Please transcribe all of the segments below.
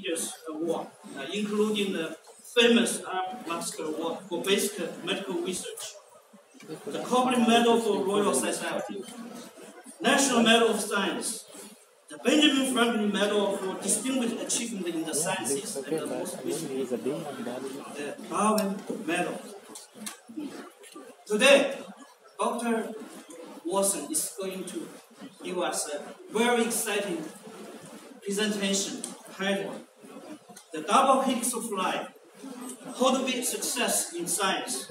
prestigious awards, including the famous Lasker Award for Basic Medical Research, the Copley Medal for Royal Society, National Medal of Science, the Benjamin Franklin Medal for Distinguished Achievement in the Sciences, and the most recently, the Darwin Medal. Today, Dr. Watson is going to give us a very exciting presentation titled The Double Helix of Life, How to Build Success in Science.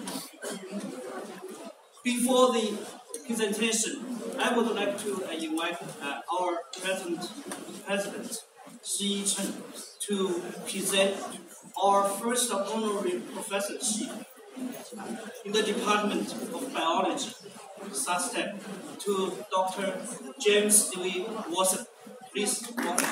Before the presentation, I would like to invite our President, Shi Chen, to present our first honorary professorship in the Department of Biology, SUSTEP, to Dr. James Dewey Watson. Please welcome.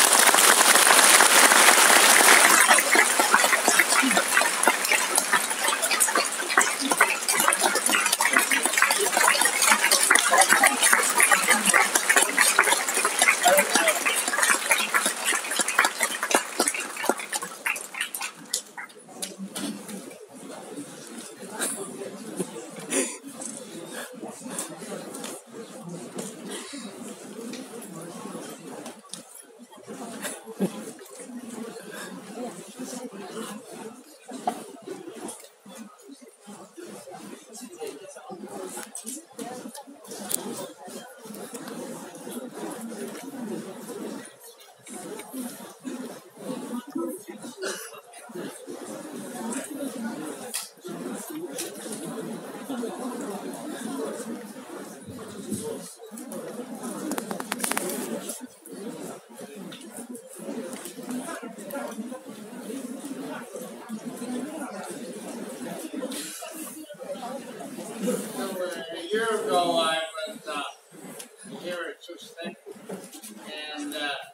A year ago, I was here at SUSTEP and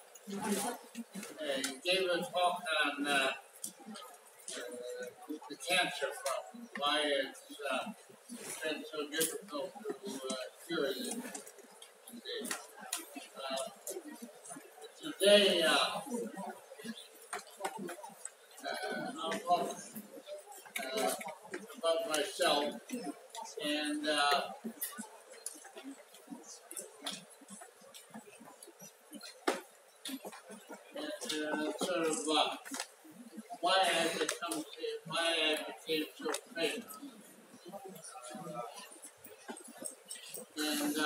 gave a talk on the cancer problem, why it's been so difficult to cure it today. Today, I'll talk about myself and sort of why I became so famous. And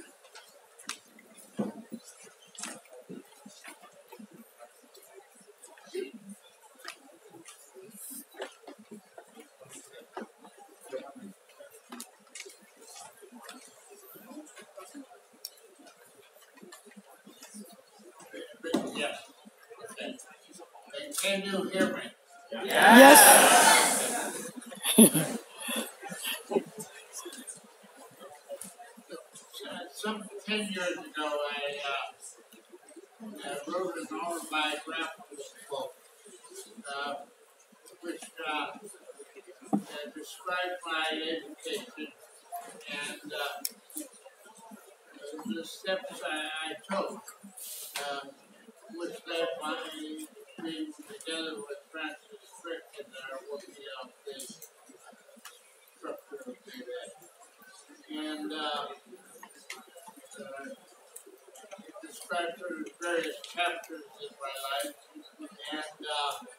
yes. Can you hear me? Yes. Some 10 years ago, I wrote an autobiographical book, which described my education and the steps I took, which led my being together with Francis Crick and working out the structure of data. And it describes sort of various chapters in my life. And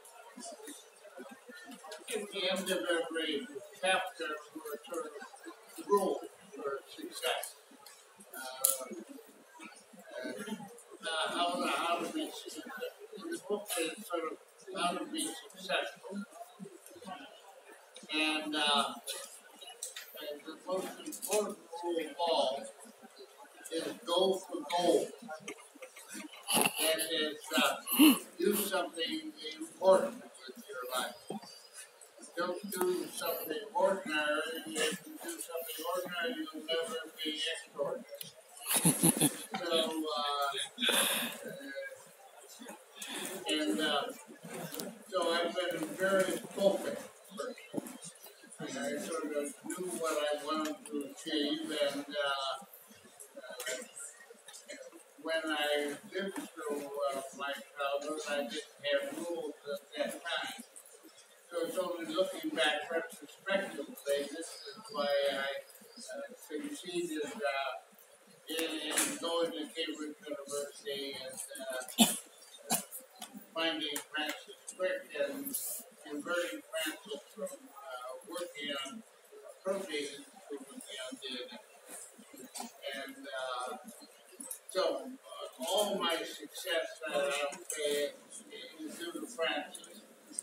at the end of every chapter were sort of rules for success. How to be successful. The book is sort of how to be successful. And the most important rule of all is go for gold. That is, do something important with your life. Don't do something ordinary. If you do something ordinary, you'll never be extraordinary. So I've been a very focused person. I sort of knew what I wanted to achieve and when I lived through my childhood, I didn't have rules at that time. So it's only looking back retrospectively, this is why I succeeded in going to Cambridge University and finding Francis Crick and converting Francis from working on proteins to working on DNA. And so all my success that I would say is due to Francis.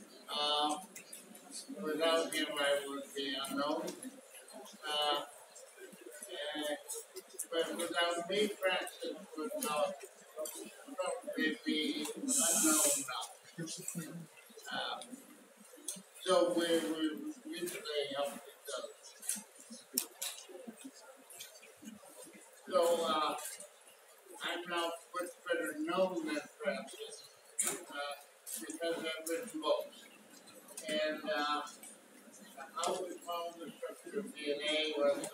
Without him, I would be unknown. But without me, Francis would probably be unknown now. So we mutually help each other. So I'm now much better known than Francis because I've written books. And how we found the structure of DNA was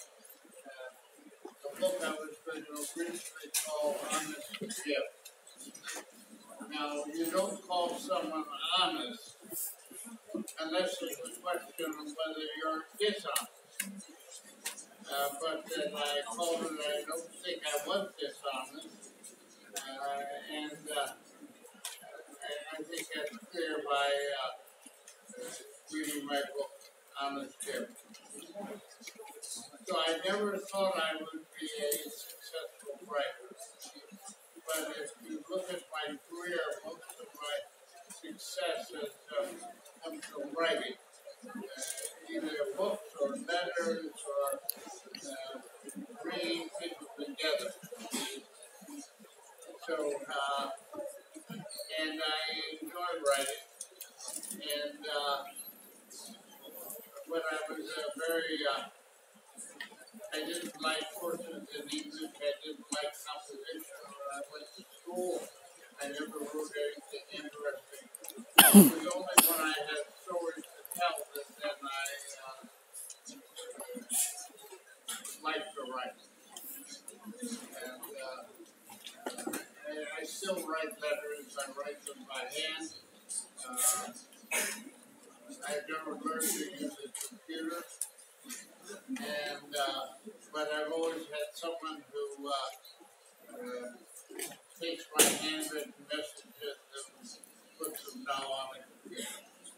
a book I was going to originally call Honest Gift. Now, you don't call someone honest unless there's a question of whether you're dishonest. But then I called it, I don't think I was dishonest. And I think that's clear by reading my book, Honest Gift. So I never thought I would be a successful writer. But if you look at my career, most of my success has come from writing. Either books or letters or bringing people together. So, and I enjoy writing. And when I was I didn't like courses in English, I didn't like composition. When I went to school, I never wrote anything interesting. It was only when I had stories to tell that then I liked to write. And I still write letters. I write them by hand. I've never learned to use a computer. And but I've always had someone who takes my handwritten messages and puts them now on a computer.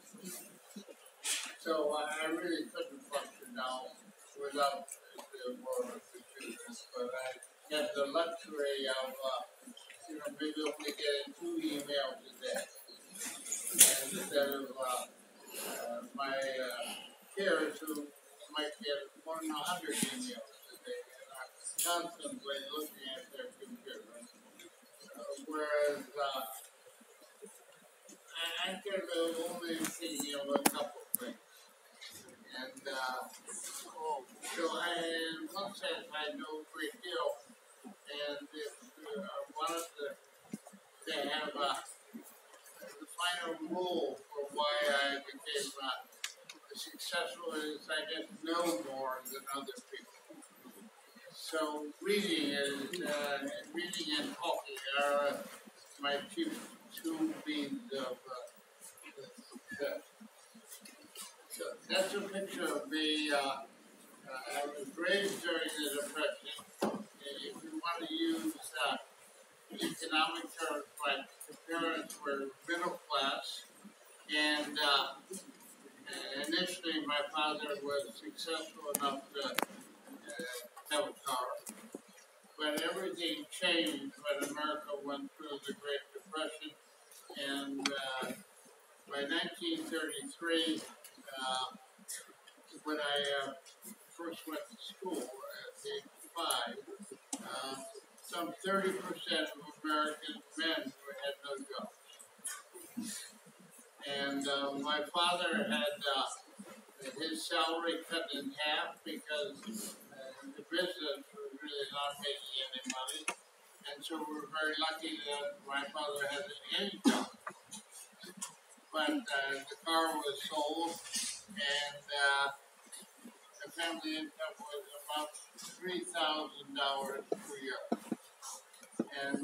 So I really couldn't function now without the world of computers. But I had the luxury of maybe only getting 2 emails a day instead of my peers who might get more than 100 emails a day and are constantly looking at their computer. Whereas I can only thinking of a couple things. And so in one sense, I know a great deal. And if I wanted to have the final rule for why I became successful is I just know more than other people. So reading and talking are my two means of success. So that's a picture of me. I was raised during the Depression. If you want to use economic terms, my parents were middle class, and initially my father was successful enough to have a car. But everything changed when America went through the Great Depression, and by 1933, when I first went to school at age 5, some 30% of American men had no jobs. And my father had his salary cut in half because the business was really not making any money. And so we were very lucky that my father had an income. But the car was sold, and the family income was about $3,000 per year. and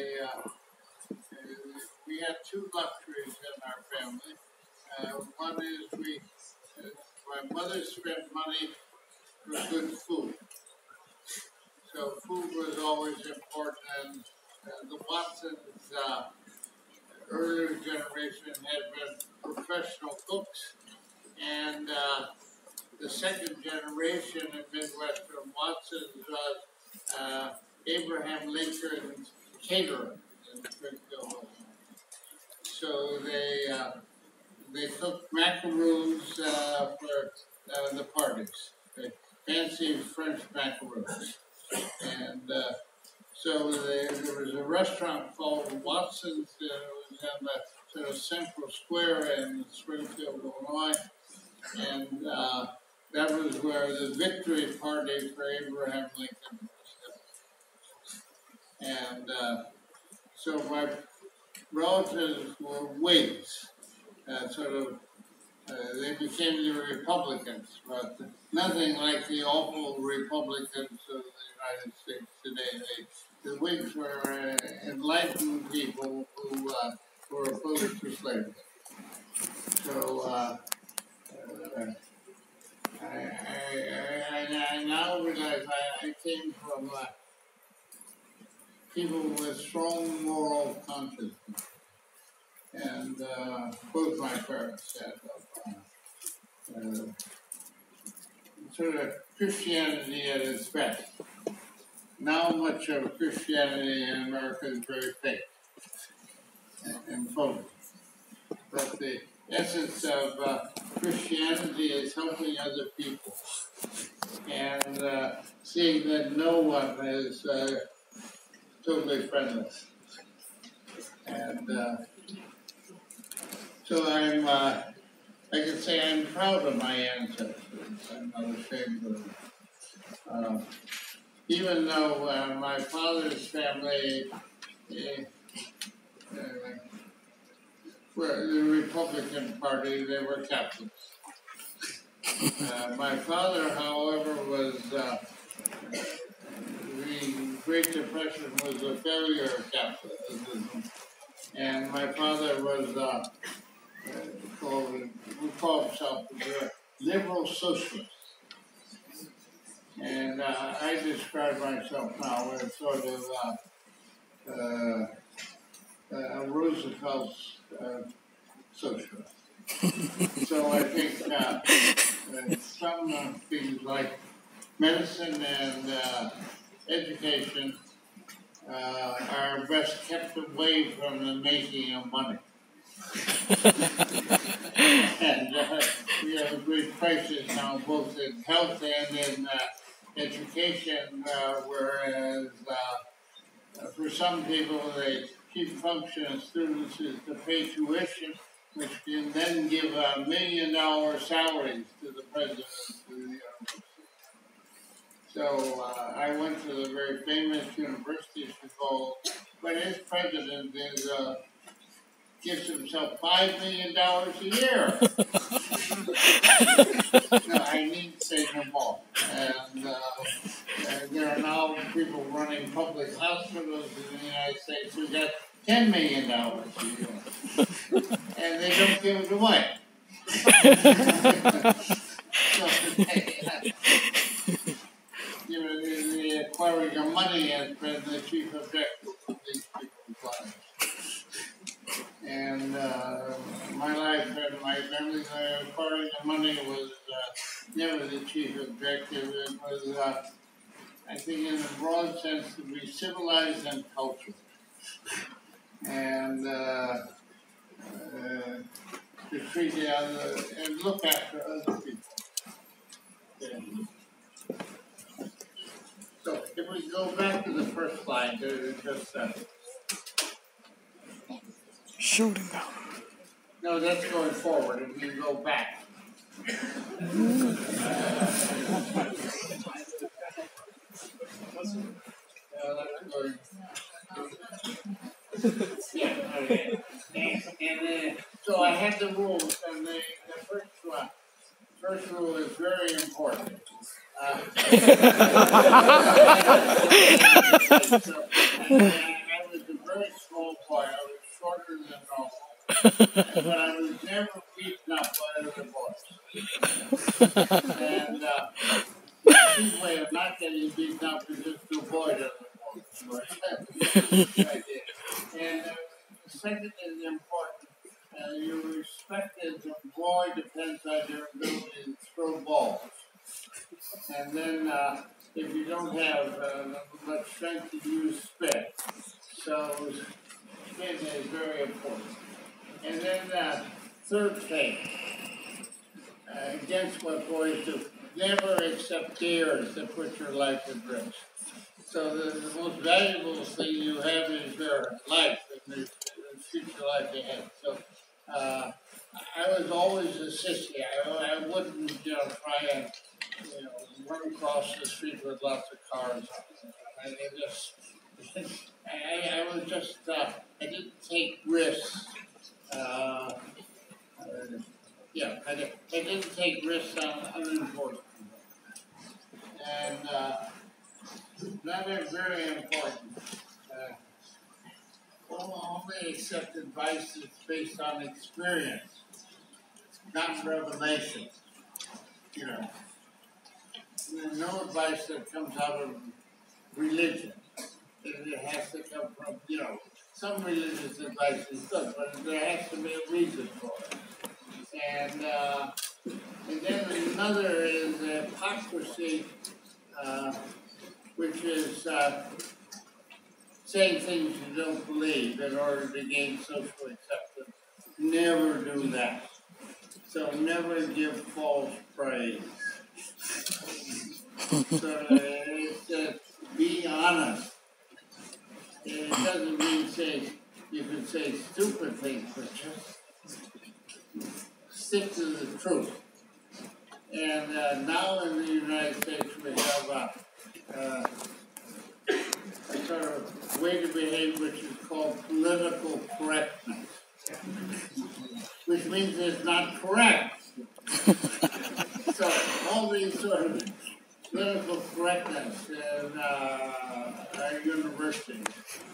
we had two luxuries in our family. One is my mother spent money for good food. So food was always important, and the Watsons, earlier generation had been professional cooks, and the second generation in Midwestern Watsons was Abraham Lincoln's caterer in Springfield. So they cooked macaroons for the parties, fancy French macaroons. And so there was a restaurant called Watson's. It was in the sort of central square in Springfield, Illinois. And that was where the victory party for Abraham Lincoln was held. And so my relatives were Whigs. They became the Republicans, but nothing like the awful Republicans of the United States today. The Whigs were enlightened people who were opposed to slavery. So I now realize I came from people with strong moral consciousness. And both my parents had sort of Christianity at its best. Now much of Christianity in America is very fake and phony. But the essence of Christianity is helping other people and seeing that no one is totally friendless. And so I can say I'm proud of my ancestors. I'm not ashamed of them. Even though my father's family were the Republican Party, they were Catholics. My father, however, was the Great Depression was a failure of Catholicism, and my father was called himself a liberal socialist. And I describe myself now as sort of Roosevelt's socialist. So I think some things like medicine and education are best kept away from the making of money. And we have a great crisis now, both in health and in education, whereas for some people the chief function of students is to pay tuition, which can then give $1 million salaries to the president of the university. So I went to the very famous University of Chicago, but his president is gives himself $5 million a year. No, I need to say no more. And there are now people running public hospitals in the United States who get $10 million a year. And they don't give it away. So the acquiring of money has been the chief objective of these people's lives. And my life and my family's acquiring of money was never the chief objective. It was, I think, in a broad sense, to be civilized and cultured. And to treat the other and look after other people. Yeah. So if we go back to the first slide, just shooting down. No, that's going forward. If you go back. That's going. Yeah, okay. And so I had the rules, and the first rule is very important. I but I was never beaten up by other boys. And the cheap way of not getting beaten up is just to avoid other boys. I did. And the second is important. Your respect as a boy depends on your ability to throw balls. And then if you don't have much strength, you use spin. So spin is very important. And then third thing, against what boys do, never accept dares that put your life at risk. So the most valuable thing you have is your life and the future life ahead. So I was always a sissy. I wouldn't, try and, run across the street with lots of cars. I was just, I didn't take risks. I didn't take risks on unimportant. And that is very important. Only accept advice that's based on experience, not revelation. No advice that comes out of religion. It has to come from, some religious advice is good, but there has to be a reason for it. And then another is hypocrisy, which is saying things you don't believe in order to gain social acceptance. Never do that. So never give false praise. So it's be honest. And it doesn't mean you can say stupid things, but just stick to the truth. And now in the United States we have a sort of way to behave which is called political correctness, which means it's not correct. So all these sort of political correctness in our universities.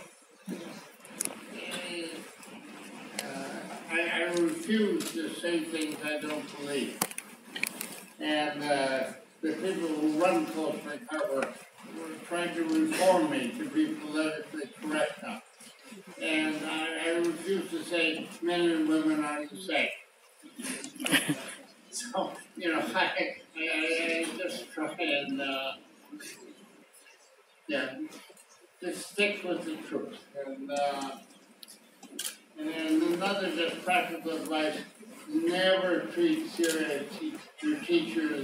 I refuse to say things I don't believe. And the people who run close to my car were trying to reform me to be politically correct now. And I refuse to say men and women are the same. So, I just try and, just stick with the truth. And then another just practical advice, never treat your teachers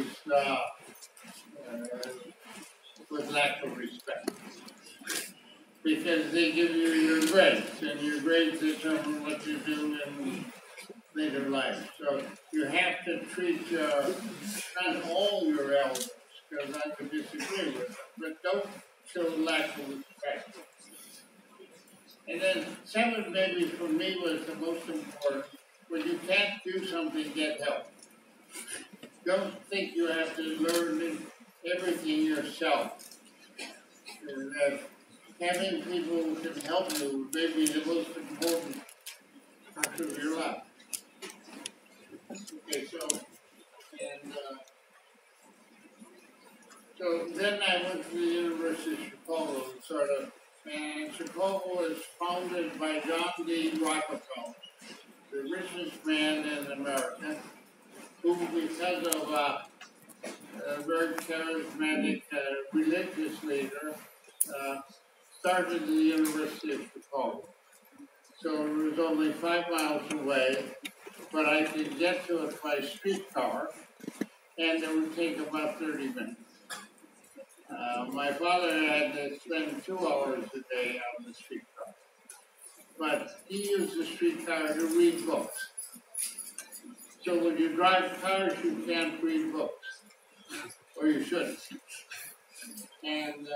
with lack of respect. Because they give you your grades, and your grades determine what you do in later life. So you have to treat not all your elders, because I would disagree with them, but don't show lack of respect. And then 7 maybe for me was the most important. When you can't do something, get help. Don't think you have to learn everything yourself. Having people who can help you may be the most important part of your life. Okay, so then I went to the University of Chicago, and Chicago was founded by John D. Rockefeller, the richest man in America, who, because of a very charismatic religious leader, started the University of Chicago. So it was only 5 miles away, but I could get to it by streetcar, and it would take about 30 minutes. My father had to spend 2 hours a day on the streetcar, but he used the streetcar to read books. So when you drive cars, you can't read books, or you shouldn't. And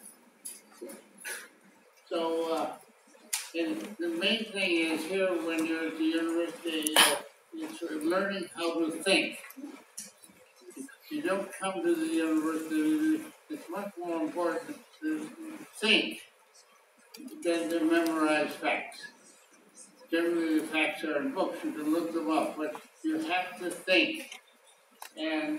and the main thing is here when you're at the university, it's learning how to think. You don't come to the university, it's much more important to think than to memorize facts. generally the facts are in books. You can look them up, but you have to think. And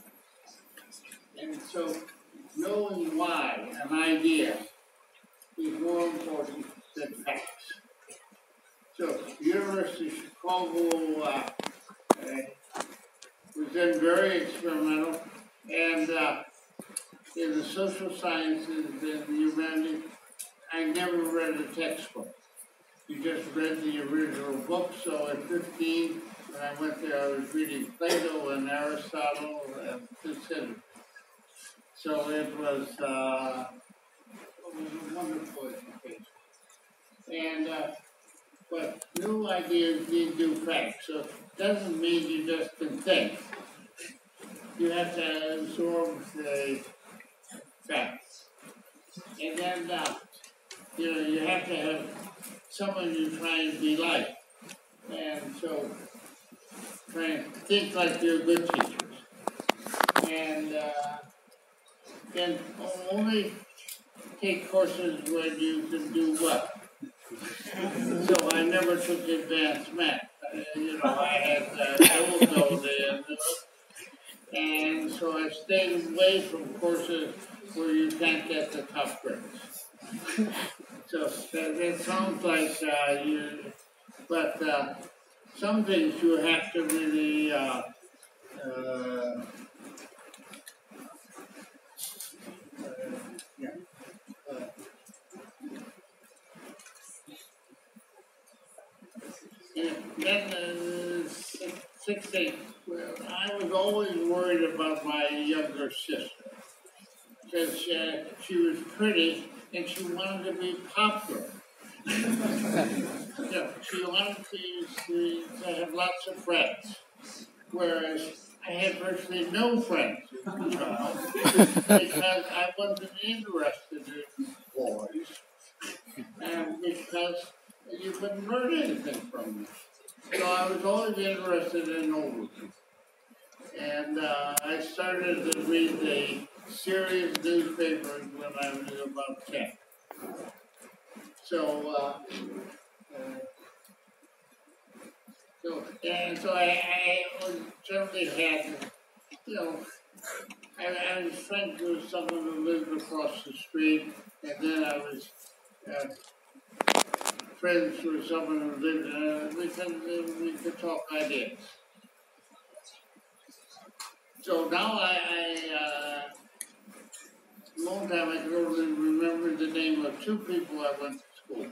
so knowing why an idea is more important than facts. So University of Chicago was then very experimental, and in the social sciences and the humanities, I never read a textbook. You just read the original book. So at 15, when I went there, I was reading Plato and Aristotle and Thucydides. So it was a wonderful education. And but new ideas need new facts. So it doesn't mean you just can think. You have to absorb the facts. And then you have to have someone you try and be like. And so try and think like you're good teachers. And then only take courses when you can do well. So I never took advanced math. I had double and so I stayed away from courses where you can't get the top grades. So that sounds like but some things you have to really and then 16, I was always worried about my younger sister because she was pretty and she wanted to be popular. She wanted to have lots of friends, whereas I had virtually no friends, because I wasn't interested in boys, and because you couldn't learn anything from them. So I was always interested in older people. And I started to read the serious newspapers when I was about 10. So I generally had, I was friends with someone who lived across the street, and then I was friends with someone who lived, we could talk ideas. So now a long time I can only remember the name of 2 people I went to school.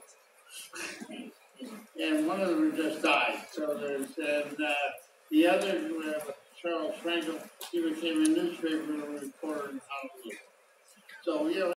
And one of them just died. So and the other, Charles Frankel, he became a newspaper reporter in Honolulu. So,